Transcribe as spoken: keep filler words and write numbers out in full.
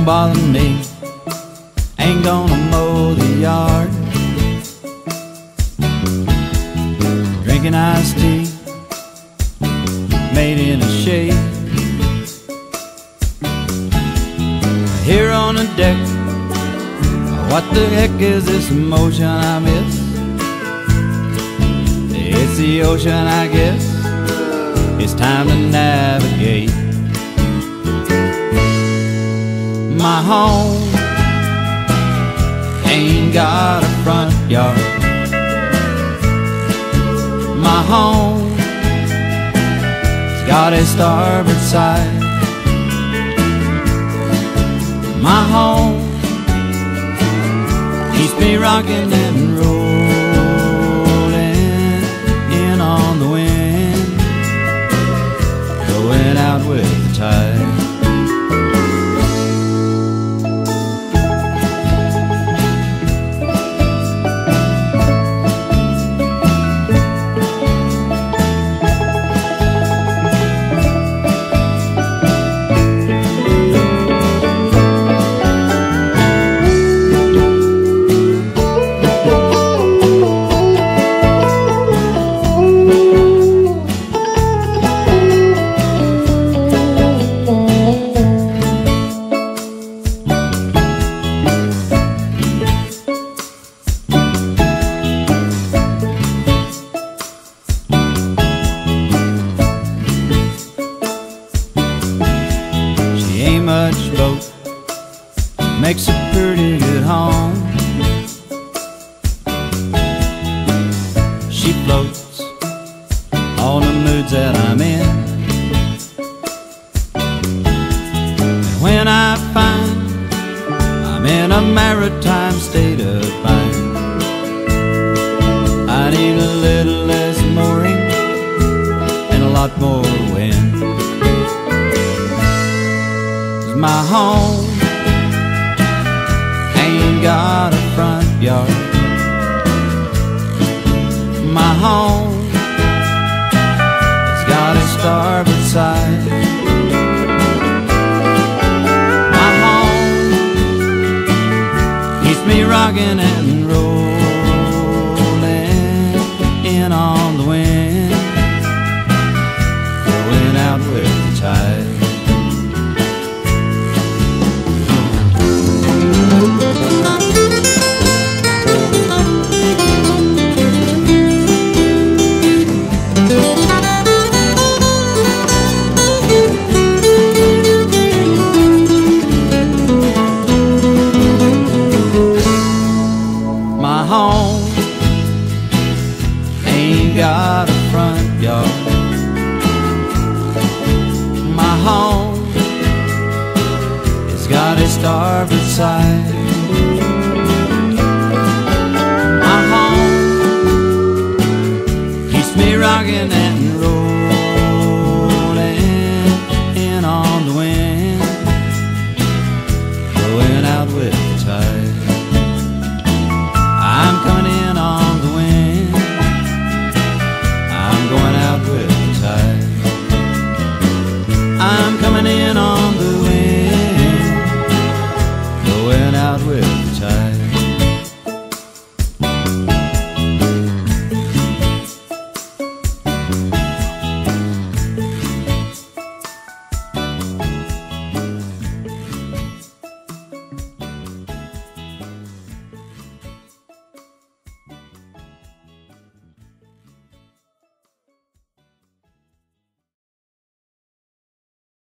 Don't bother me, ain't gonna mow the yard. Drinking iced tea made in a shade. Here on the deck, what the heck is this emotion I miss? It's the ocean, I guess. It's time to navigate. My home ain't got a front yard. My home's got a starboard side. My home keeps me rocking and rolling in on the wind, going out with the tide. Much boat makes a pretty good home. She floats all the moods that I'm in, and when I find I'm in a maritime state of mind, I need a little less mooring and a lot more wind. My home ain't got a front yard. My home has got a starboard side. My home keeps me rocking and rolling in on the wind, going out with the tide. My home ain't got a front yard. My home has got a starboard side.